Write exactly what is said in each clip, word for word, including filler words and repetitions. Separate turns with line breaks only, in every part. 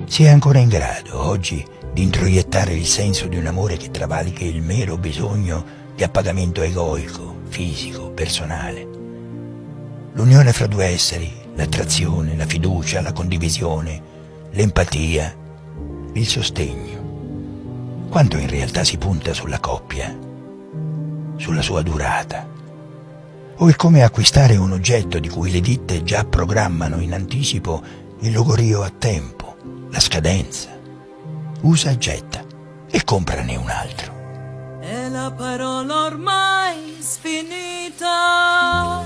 Si è ancora in grado, oggi, di introiettare il senso di un amore che travalica il mero bisogno di appagamento egoico, fisico, personale. L'unione fra due esseri, l'attrazione, la fiducia, la condivisione, l'empatia, il sostegno. Quanto in realtà si punta sulla coppia, sulla sua durata. O è come acquistare un oggetto di cui le ditte già programmano in anticipo il logorio a tempo, la scadenza. Usa e getta e comprane un altro.
E la parola ormai sfinita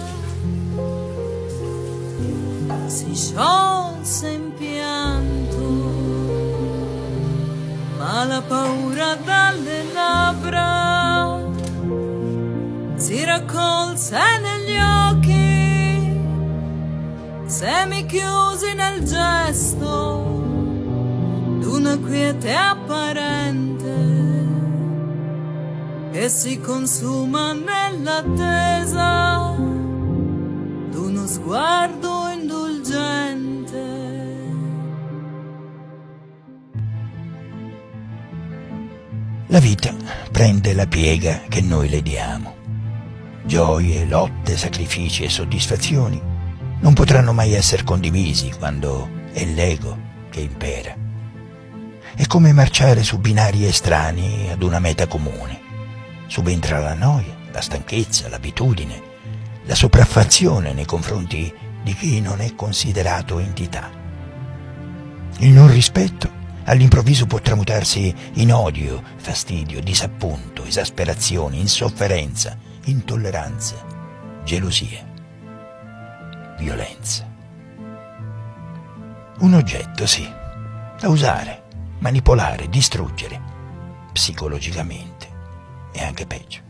si sciolse in pianto, ma la paura dalle labbra si raccolse negli occhi, semi chiusi nel gesto d'una quiete apparente che si consuma nell'attesa d'uno sguardo indulgente.
La vita prende la piega che noi le diamo. Gioie, lotte, sacrifici e soddisfazioni non potranno mai essere condivisi quando è l'ego che impera. È come marciare su binari estranei ad una meta comune. Subentra la noia, la stanchezza, l'abitudine, la sopraffazione nei confronti di chi non è considerato entità. Il non rispetto all'improvviso può tramutarsi in odio, fastidio, disappunto, esasperazione, insofferenza, intolleranza, gelosia, violenza. Un oggetto, sì, da usare, manipolare, distruggere, psicologicamente, e anche peggio.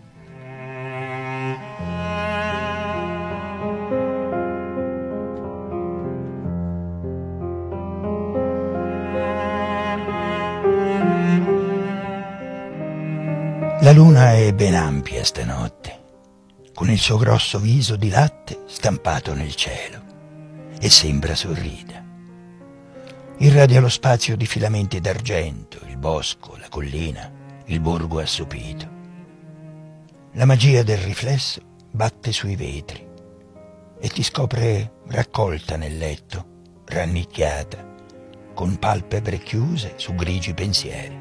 La luna è ben ampia stanotte, con il suo grosso viso di latte stampato nel cielo, e sembra sorrida. Irradia lo spazio di filamenti d'argento, il bosco, la collina, il borgo assopito. La magia del riflesso batte sui vetri e ti scopre raccolta nel letto, rannicchiata, con palpebre chiuse su grigi pensieri.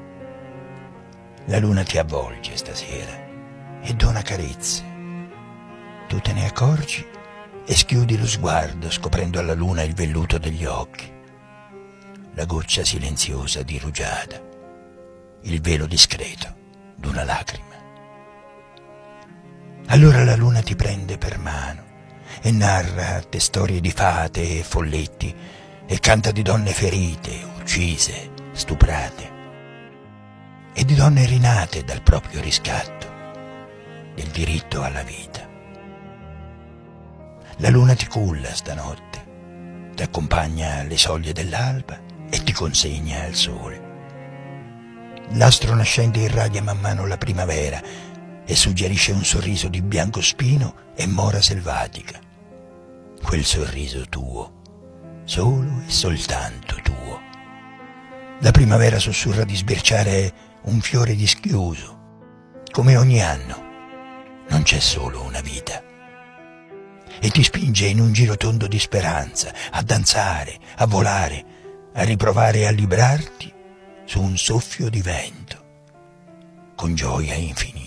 La luna ti avvolge stasera e dona carezze. Tu te ne accorgi e schiudi lo sguardo scoprendo alla luna il velluto degli occhi, la goccia silenziosa di rugiada, il velo discreto d'una lacrima. Allora la luna ti prende per mano e narra a te storie di fate e folletti e canta di donne ferite, uccise, stuprate, e di donne rinate dal proprio riscatto, del diritto alla vita. La luna ti culla stanotte, ti accompagna alle soglie dell'alba e ti consegna al sole. L'astro nascente irradia man mano la primavera e suggerisce un sorriso di biancospino e mora selvatica. Quel sorriso tuo, solo e soltanto tuo. La primavera sussurra di sbirciare un fiore dischiuso. Come ogni anno, non c'è solo una vita. E ti spinge in un giro tondo di speranza, a danzare, a volare, a riprovare a librarti su un soffio di vento, con gioia infinita.